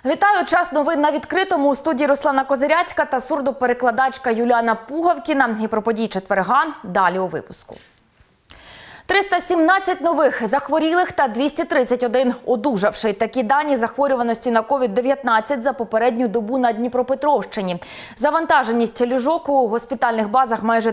Вітаю! Час новин на відкритому. У студії Руслана Козиряцька та сурдоперекладачка Юліана Пугавкіна. І про події четверга далі у випуску. 317 нових захворілих та 231 одужавший. Такі дані захворюваності на COVID-19 за попередню добу на Дніпропетровщині. Завантаженість ліжок у госпітальних базах майже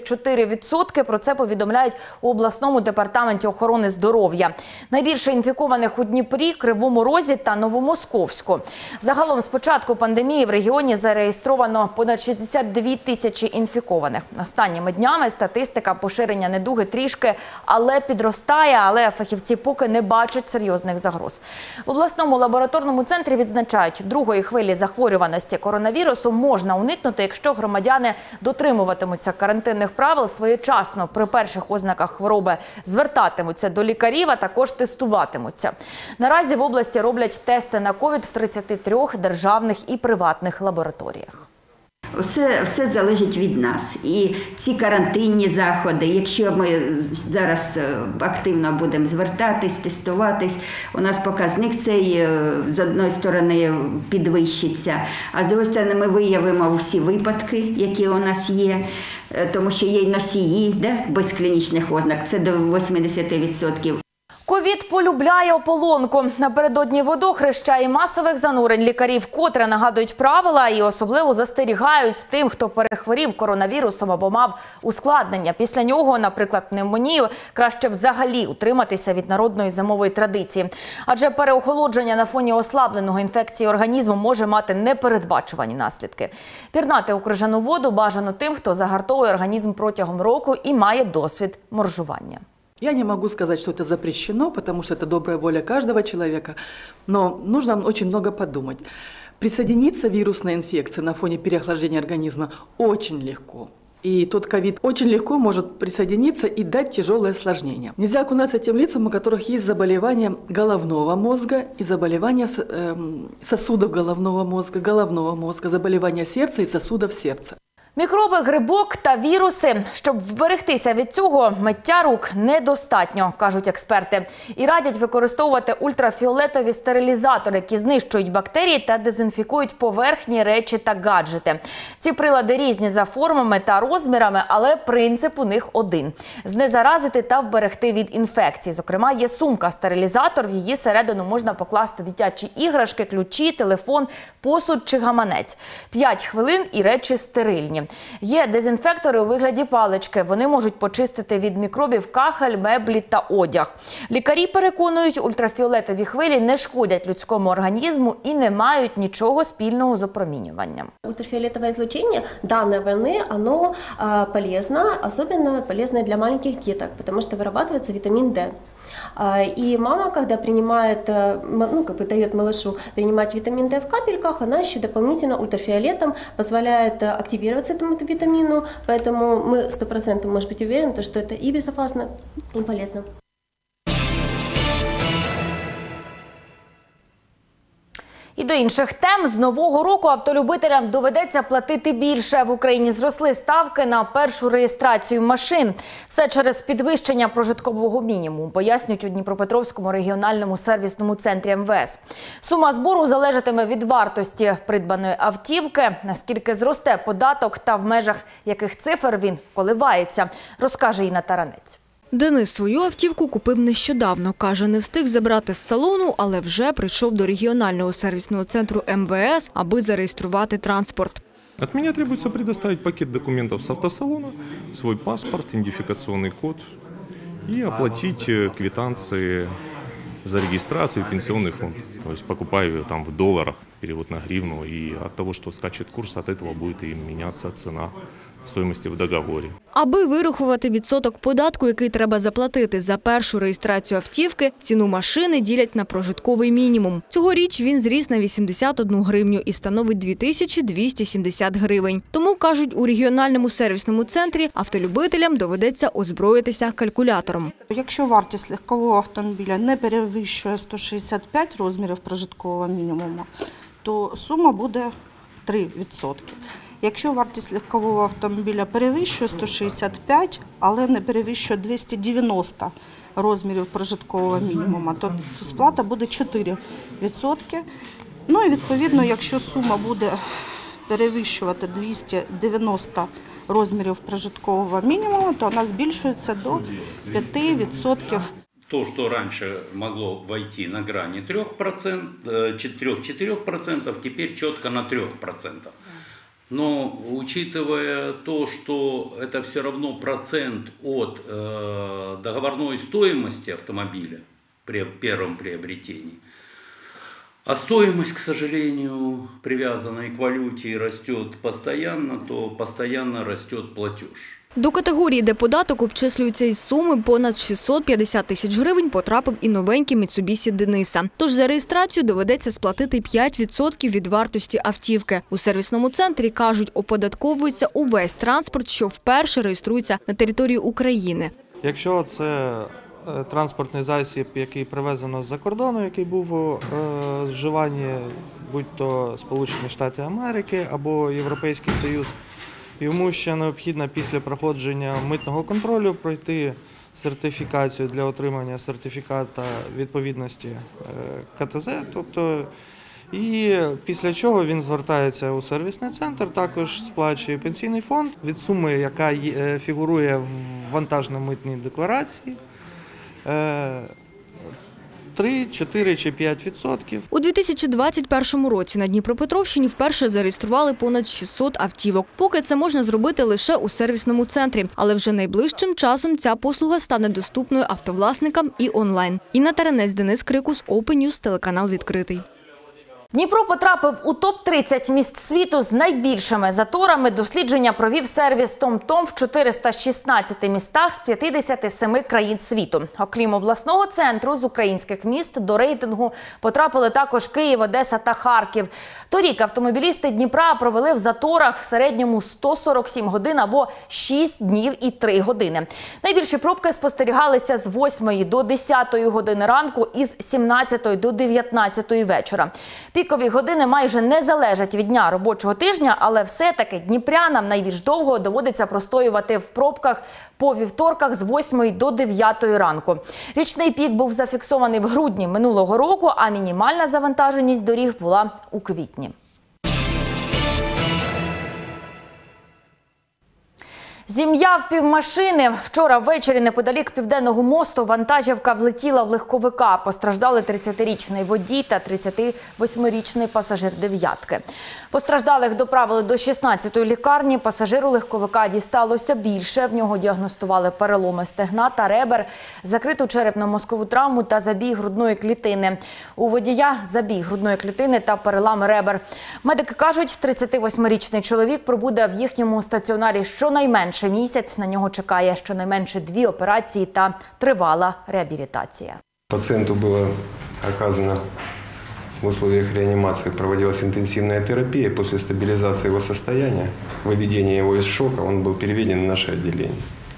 34%. Про це повідомляють у обласному департаменті охорони здоров'я. Найбільше інфікованих у Дніпрі, Кривому Розі та Новомосковську. Загалом з початку пандемії в регіоні зареєстровано понад 62 тисячі інфікованих. Останніми днями статистика поширення недуги трішки але підростає, але фахівці поки не бачать серйозних загроз. В обласному лабораторному центрі відзначають, другої хвилі захворюваності коронавірусу можна уникнути, якщо громадяни дотримуватимуться карантинних правил своєчасно при перших ознаках хвороби, звертатимуться до лікарів, а також тестуватимуться. Наразі в області роблять тести на ковід в 33 державних і приватних лабораторіях. Все залежить від нас. І ці карантинні заходи, якщо ми зараз активно будемо звертатись, тестуватись, у нас показник цей з одної сторони підвищиться, а з другої сторони ми виявимо всі випадки, які у нас є, тому що є й носії без клінічних ознак, це до 80%. Ковід полюбляє ополонку. Напередодні водохреща і масових занурень лікарі вкотре нагадують правила і особливо застерігають тим, хто перехворів коронавірусом або мав ускладнення. Після нього, наприклад, пневмонію, краще взагалі утриматися від народної зимової традиції. Адже переохолодження на фоні ослабленого інфекції організму може мати непередбачувані наслідки. Пірнати у крижану воду бажано тим, хто загартовує організм протягом року і має досвід моржування. Я не могу сказать, что это запрещено, потому что это добрая воля каждого человека, но нужно очень много подумать. Присоединиться к вирусной инфекции на фоне переохлаждения организма очень легко. И тот ковид очень легко может присоединиться и дать тяжелые осложнения. Нельзя окунаться тем лицам, у которых есть заболевания головного мозга и заболевания сосудов головного мозга, заболевания сердца и сосудов сердца. Мікроби, грибок та віруси. Щоб вберегтися від цього, миття рук недостатньо, кажуть експерти. І радять використовувати ультрафіолетові стерилізатори, які знищують бактерії та дезінфікують поверхні, речі та гаджети. Ці прилади різні за формами та розмірами, але принцип у них один – знезаразити та вберегти від інфекцій. Зокрема, є сумка-стерилізатор, в її середину можна покласти дитячі іграшки, ключі, телефон, посуд чи гаманець. 5 хвилин і речі стерильні. Є дезінфектори у вигляді палички. Вони можуть почистити від мікробів кахель, меблі та одяг. Лікарі переконують, ультрафіолетові хвилі не шкодять людському організму і не мають нічого спільного з опромінюванням. Ультрафиолетовое излучение данной волны, оно полезно, особенно полезно для маленьких деток, потому что вырабатывается витамин D. И мама, когда принимает, дает малышу принимать витамин D в капельках, она еще дополнительно ультрафиолетом позволяет активироваться этому витамину, поэтому мы 100% можем быть уверены, что это и безопасно, и полезно. І до інших тем. З нового року автолюбителям доведеться платити більше. В Україні зросли ставки на першу реєстрацію машин. Все через підвищення прожиткового мінімуму, пояснюють у Дніпропетровському регіональному сервісному центрі МВС. Сума збору залежатиме від вартості придбаної автівки, наскільки зросте податок та в межах яких цифр він коливається, розкаже Інна Таранець. Денис свою автівку купив нещодавно. Каже, не встиг забрати з салону, але вже прийшов до регіонального сервісного центру МВС, аби зареєструвати транспорт. От меня требуется предоставить пакет документов с автосалона, свой паспорт, идентификационный код и оплатить квитанции за регистрацию и пенсионный фонд. То есть покупаю там в долларах, перевод на гривну, и от того, что скачет курс, от этого будет и меняться цена стоимости в договорі. Аби вирахувати відсоток податку, який треба заплатити за першу реєстрацію автівки, ціну машини ділять на прожитковий мінімум. Цьогоріч він зріс на 81 гривню і становить 2270 гривень. Тому, кажуть, у регіональному сервісному центрі автолюбителям доведеться озброїтися калькулятором. Якщо вартість легкового автомобіля не перевищує 165 розмірів прожиткового мінімуму, то сума буде 3%. Якщо вартість легкового автомобіля перевищує 165, але не перевищує 290 розмірів прожиткового мінімуму, то сплата буде 4%. Ну і відповідно, якщо сума буде перевищувати 290 розмірів прожиткового мінімуму, то вона збільшується до 5%. То, что раньше могло войти на грани 3-4%, теперь четко на 3%. Но учитывая то, что это все равно процент от договорной стоимости автомобиля при первом приобретении, а стоимость, к сожалению, привязанная к валюте растет постоянно, то постоянно растет платеж. До категорії, де податок обчислюється із суми понад 650 тисяч гривень, потрапив і новенький Mitsubishi Дениса. Тож за реєстрацію доведеться сплатити 5% від вартості автівки. У сервісному центрі, кажуть, оподатковується увесь транспорт, що вперше реєструється на території України. Якщо це транспортний засіб, який привезено з-за кордону, який був у вживанні, будь-то Сполучені Штати Америки або Європейський Союз, йому ще необхідно після проходження митного контролю пройти сертифікацію для отримання сертифіката відповідності КТЗ, і після чого він звертається у сервісний центр, також сплачує пенсійний фонд від суми, яка фігурує в вантажно-митній декларації. 3, 4 чи 5%. У 2021 році на Дніпропетровщині вперше зареєстрували понад 600 автівок. Поки це можна зробити лише у сервісному центрі. Але вже найближчим часом ця послуга стане доступною автовласникам і онлайн. Інна Таренець, Денис Крикус, Open News, телеканал «Відкритий». Дніпро потрапив у топ-30 міст світу з найбільшими заторами. Дослідження провів сервіс TomTom в 416 містах з 57 країн світу. Окрім обласного центру, з українських міст до рейтингу потрапили також Київ, Одеса та Харків. Торік автомобілісти Дніпра провели в заторах в середньому 147 годин або 6 днів і 3 години. Найбільші пробки спостерігалися з 8 до 10 години ранку і з 17 до 19 вечора. Пікові години майже не залежать від дня робочого тижня, але все-таки дніпрянам найбільш довго доводиться простоювати в пробках по вівторках з 8 до 9 ранку. Річний пік був зафіксований в грудні минулого року, а мінімальна завантаженість доріг була у квітні. Зім'я в півмашини. Вчора ввечері неподалік Південного мосту вантажівка влетіла в легковика. Постраждали 30-річний водій та 38-річний пасажир «дев'ятки». Постраждалих доправили до 16-ї лікарні. Пасажиру легковика дісталося більше. В нього діагностували переломи стегна та ребер, закриту черепно-мозкову травму та забій грудної клітини. У водія забій грудної клітини та перелам ребер. Медики кажуть, 38-річний чоловік пробуде в їхньому стаціонарі щонайменше місяць. На нього чекає щонайменше 2 операції та тривала реабілітація. Пациенту было оказано в условиях реанимации, проводилась интенсивная терапия. После стабилизации его состояния, выведения его из шока, он был переведен в наше отделение.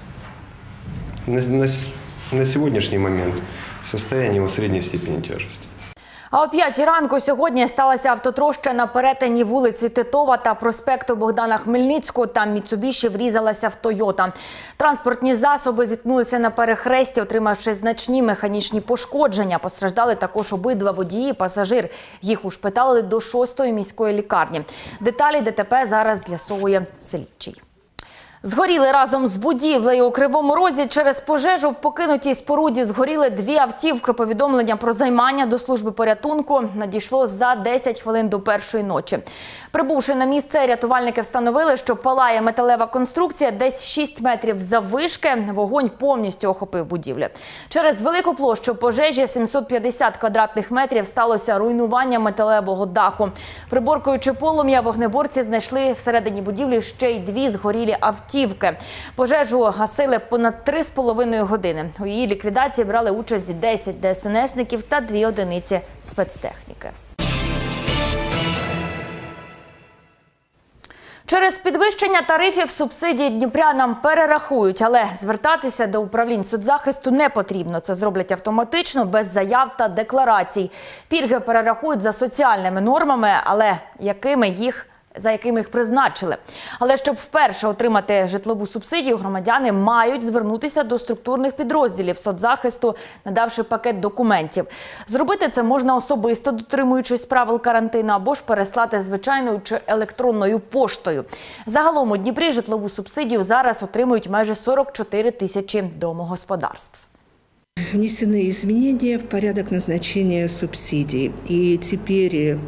На сегодняшний момент состояние его средней степени тяжести. А о 5 ранку сьогодні сталася автотроща на перетині вулиці Титова та проспекту Богдана Хмельницького. Там Mitsubishi врізалася в Тойота. Транспортні засоби зіткнулися на перехресті, отримавши значні механічні пошкодження. Постраждали також обидва водії і пасажир. Їх ушпиталили до 6-ї міської лікарні. Деталі ДТП зараз з'ясовує слідчий. Згоріли разом з будівлею у Кривому Розі. Через пожежу в покинутій споруді згоріли 2 автівки. Повідомлення про займання до служби порятунку надійшло за 10 хвилин до 1-ї ночі. Прибувши на місце, рятувальники встановили, що палає металева конструкція десь 6 метрів заввишки. Вогонь повністю охопив будівлю. Через велику площу пожежі 750 квадратних метрів сталося руйнування металевого даху. Приборкуючи полум'я, вогнеборці знайшли всередині будівлі ще й 2 згорілі автівки. Пожежу гасили понад 3,5 години. У її ліквідації брали участь 10 ДСНСників та 2 одиниці спецтехніки. Через підвищення тарифів субсидії дніпрянам перерахують, але звертатися до управлінь соцзахисту не потрібно. Це зроблять автоматично, без заяв та декларацій. Пільги перерахують за соціальними нормами, але якими їх за якими їх призначили. Але щоб вперше отримати житлову субсидію, громадяни мають звернутися до структурних підрозділів соцзахисту, надавши пакет документів. Зробити це можна особисто, дотримуючись правил карантину, або ж переслати звичайною чи електронною поштою. Загалом у Дніпрі житлову субсидію зараз отримують майже 44 тисячі домогосподарств. Внесены изменения в порядок назначения субсидий. И теперь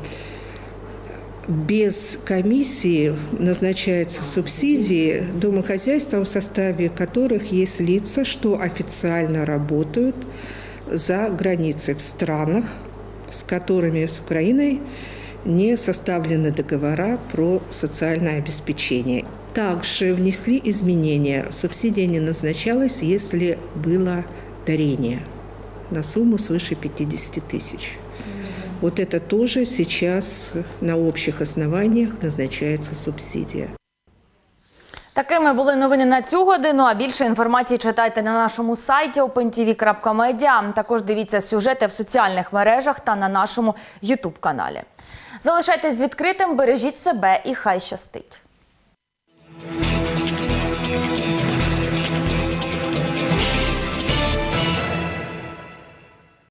без комиссии назначаются субсидии домохозяйствам, в составе которых есть лица, что официально работают за границей в странах, с которыми, с Украиной, не составлены договора про социальное обеспечение. Также внесли изменения. Субсидия не назначалась, если было дарение на сумму свыше 50 тысяч. Вот это тоже сейчас на общих основаниях назначается субсидия. Такими були новини на цю годину, а більше інформації читайте на нашому сайті opentv.media. Також дивіться сюжети в соціальних мережах та на нашому YouTube-каналі. Залишайтесь відкритим, бережіть себе і хай щастить!